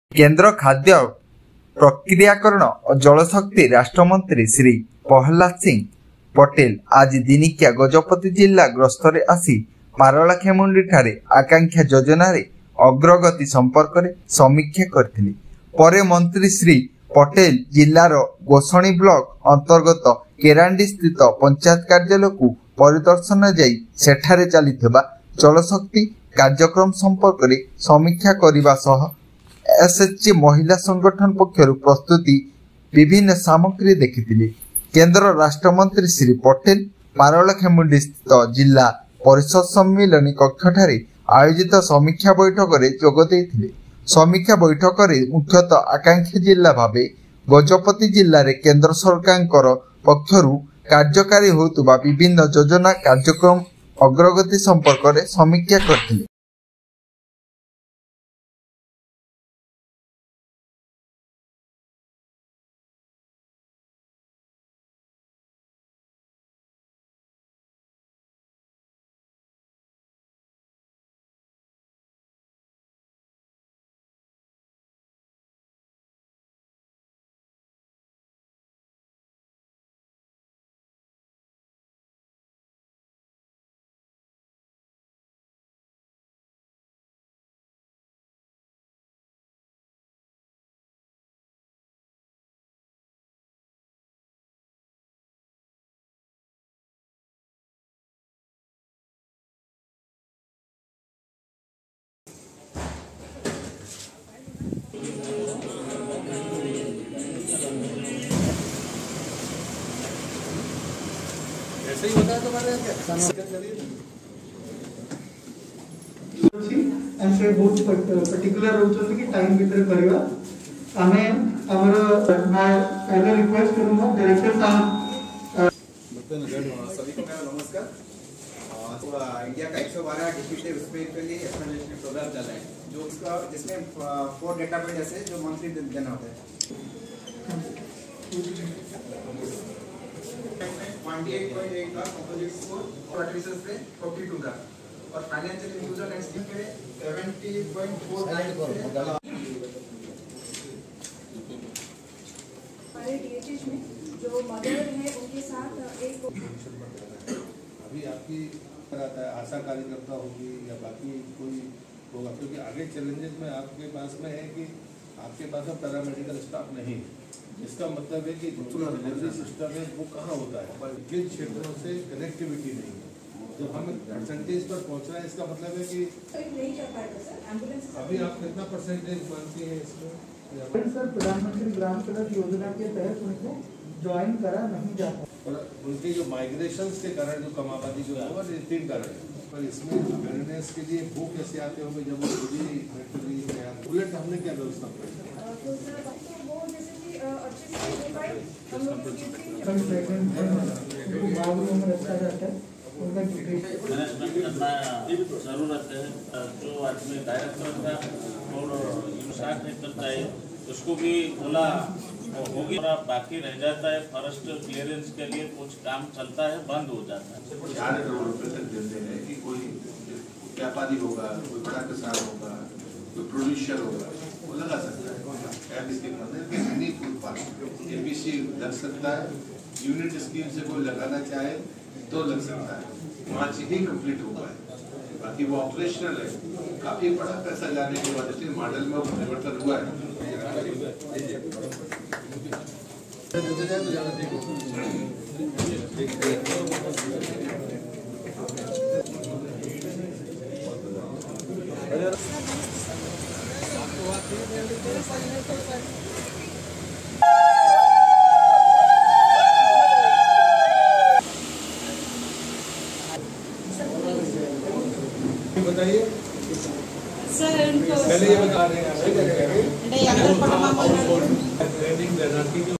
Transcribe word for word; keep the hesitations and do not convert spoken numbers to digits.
केंद्र खाद्य प्रक्रियाकरण और जलशक्ति राष्ट्रमंत्री श्री प्रहलाद सिंह पटेल आज दिनिकिया गजपति जिला गस्तरे आसी पारलाखेमुंडी ठारे आकांक्षा योजना रे अग्रगति संपर्क में समीक्षा करथिले। परे मंत्री श्री पटेल जिलार गोसणी ब्लॉक अंतर्गत केरांडी स्थित पंचायत कार्यालय को परिदर्शन जाई सेठारे चलीथिबा जलशक्ति कार्यक्रम संपर्क में समीक्षा करने सह एसएचजी महिला संगठन पक्षर प्रस्तुति विभिन्न सामग्री देखिथिले। केंद्र राष्ट्रमंत्री श्री पटेल पारलाखेमुंडी स्थित जिला परिषद सम्मेलन कक्षठारे आयोजित समीक्षा बैठक में जोग देइथिले। समीक्षा बैठक में मुख्यतः आकांक्षी जिला भावे गजपति जिले में केंद्र सरकार पक्षरु कार्यकारी होतुबा विभिन्न योजना कार्यक्रम अग्रगति संपर्क में समीक्षा करथिले। ऐसे ही होता है तुम्हारे ऐसे बहुत पर्टिकुलर होचों की टाइम भीतर करिवा हमें हमारा मैं पहले रिक्वेस्ट करूंगा डायरेक्टर साहब सभी को मेरा नमस्कार। इंडिया का एक सौ बारह डिफिकल्टी उसपे के लिए एक्सप्लेनेशन प्रोग्राम चल रहा है जो उसका जिसमें फोर डेटा पॉइंट ऐसे जो मंथली देना होता है अट्ठाईस पॉइंट एक का कंपोजिट स्कोर और रिसर्च पे बयालीस का और फाइनेंशियल इंक्लूजन एंड स्कीम पे सत्तर पॉइंट चार नाइन हमारे डीएचएच में जो मदर है उनके साथ एक अभी आपकी आता है आशा कार्यकर्ता होगी या बाकी कोई होगा, क्योंकि आगे चैलेंजेस में आपके पास में है कि आपके पास अब पैरामेडिकल स्टाफ नहीं है। इसका मतलब है कि जो डिलीवरी सिस्टम है वो कहाँ होता है, किन क्षेत्रों से कनेक्टिविटी नहीं है। जब हम परसेंटेज पर पहुँच रहे हैं इसका मतलब है कि नहीं चल पाएगा सर एम्बुलेंस। अभी आप कितना परसेंटेज मानती हैं इसमें? सर प्रधानमंत्री ग्राम सड़क योजना के तहत उनको ज्वाइन करा नहीं जाता और उनके जो माइग्रेशन के कारण जो कम आबादी जो है वो तीन कारण है। पर इसमें अवेयरनेस के लिए वो कैसे आते होंगे जब वो बुलेट हमने क्या व्यवस्था जरूरत है। जो आदमी डायरेक्टर था और साथ नहीं करता है उसको भी बोला होगी, बाकी रह जाता है फॉरेस्ट क्लियरेंस के लिए कुछ काम चलता है बंद हो जाता है। चार करोड़ रुपए तक देते हैं कि कोई व्यापारी होगा, कोई बड़ा किसान होगा, कोई प्रोड्यूसर होगा, वो लगा सकता है। मिनी फूड पार्क एपीसी लग सकता है। यूनिट स्कीम से कोई लगाना चाहे तो लग सकता है। पाँच ही कंप्लीट हुआ है, बाकी वो ऑपरेशनल है। काफी बड़ा पैसा जाने के बाद इसलिए मॉडल में परिवर्तन हुआ है। बताइए सर उनको पहले ये बता रहे हैं